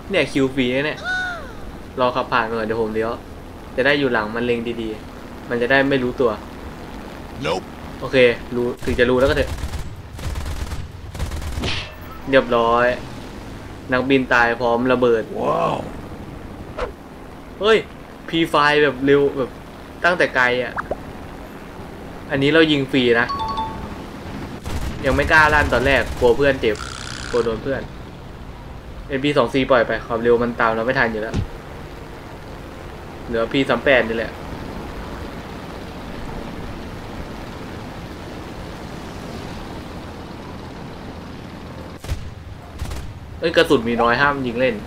เนี่ยคิวฟรีเนี่ยรอขับผ่านก่อนเดี๋ยวผมเลี้ยวจะได้อยู่หลังมันเล็งดีๆมันจะได้ไม่รู้ตัว Nope. โอเครู้ถึงจะรู้แล้วก็เถอะเรียบร้อยนักบินตายพร้อมระเบิดว้าวเฮ้ยพีไฟแบบเร็วแบบตั้งแต่ไกลอ่ะอันนี้เรายิงฟรีนะยังไม่กล้าลั่นตอนแรกกลัวเพื่อนเจ็บกลัวโดนเพื่อน MP2C ปล่อยไปความเร็วมันตามเราไม่ทันอยู่แล้วเหลือ P38 นี่แหละเอ้ยกระสุนมีน้อยห้ามยิงเล่น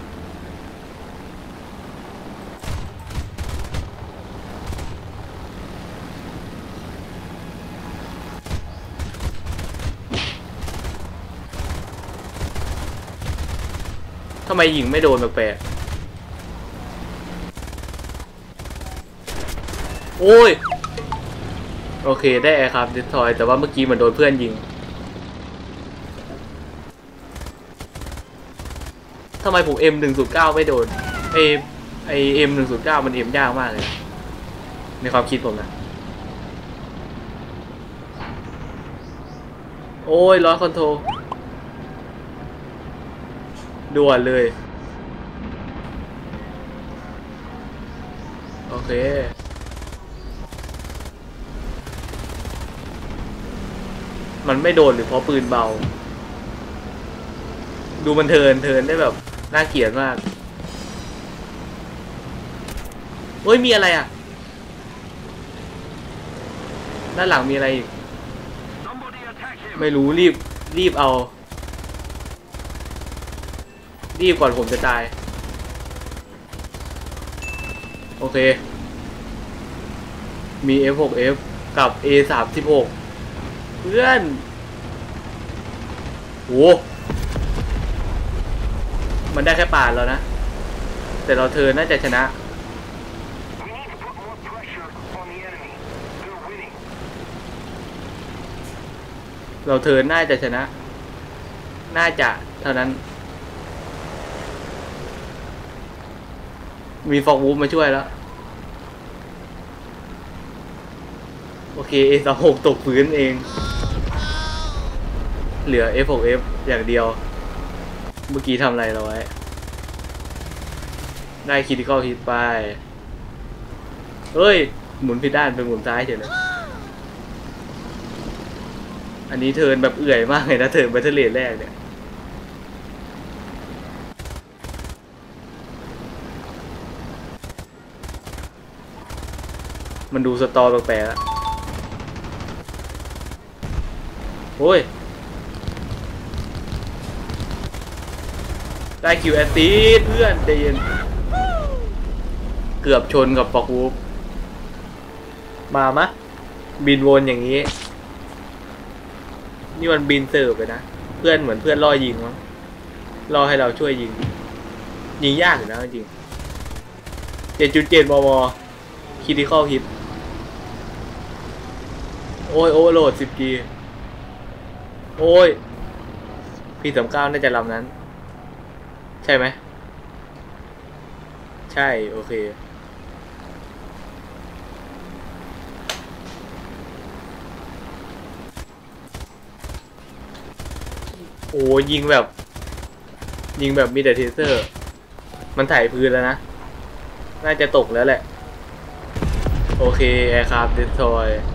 ทำไมยิงไม่โดนแปลกๆโอ้ยโอเคได้แอร์ครับดิสทอยแต่ว่าเมื่อกี้มันโดนเพื่อนยิงทำไมผม M109 ไม่โดนไอ M109 มัน M ยากมากเลยในความคิดผมนะโอ้ยล้อคอนโทรลด่วนเลยโอเคมันไม่โดนหรือเพราะปืนเบาดูมันเทินได้แบบน่าเกลียดมากเฮ้ยมีอะไรอ่ะด้านหลังมีอะไรอีกไม่รู้รีบเอารีบก่อนผมจะตายโอเคมี F6F กับ A36 เพื่อนโหมันได้แค่ป่านแล้วนะแต่เราเธอน่าจะชนะเราเธอน่าจะชนะน่าจะเท่านั้นมีฟอกวูฟมาช่วยแล้วโอเค A36 ตกพื้นเองเหลือ F6F อย่างเดียวเมื่อกี้ทำอะไรเราไว้ได้คิติคอลฮิตไปเฮ้ยหมุนผิดด้านเป็นหมุนซ้ายเฉยเลยอันนี้เทิร์นแบบเอื่อยมากเลยนะเทิร์นแบตเตอร์เลนแรกเนี่ยมันดูสตอแปลกๆแล้วโอ้ยได้คิวแอสซิสเพื่อนใจเย็นเกือบชนกับฟอกวูฟมามะบินวนอย่างนี้นี่มันบินเสิร์ฟไปนะเพื่อนเหมือนเพื่อนล่อยิงมั้งล่อให้เราช่วยยิงยากอยู่นะจริง7.7 มมคิติคอลฮิตโอ้ยโอเวอร์โหลด10Gโอ้ยP39น่าจะลำนั้นใช่ไหมใช่โอเคโอ้ยิงแบบมีแต่เทเซอร์มันถ่ายพื้นแล้วนะน่าจะตกแล้วแหละโอเคแอร์คราฟต์เดสทรอย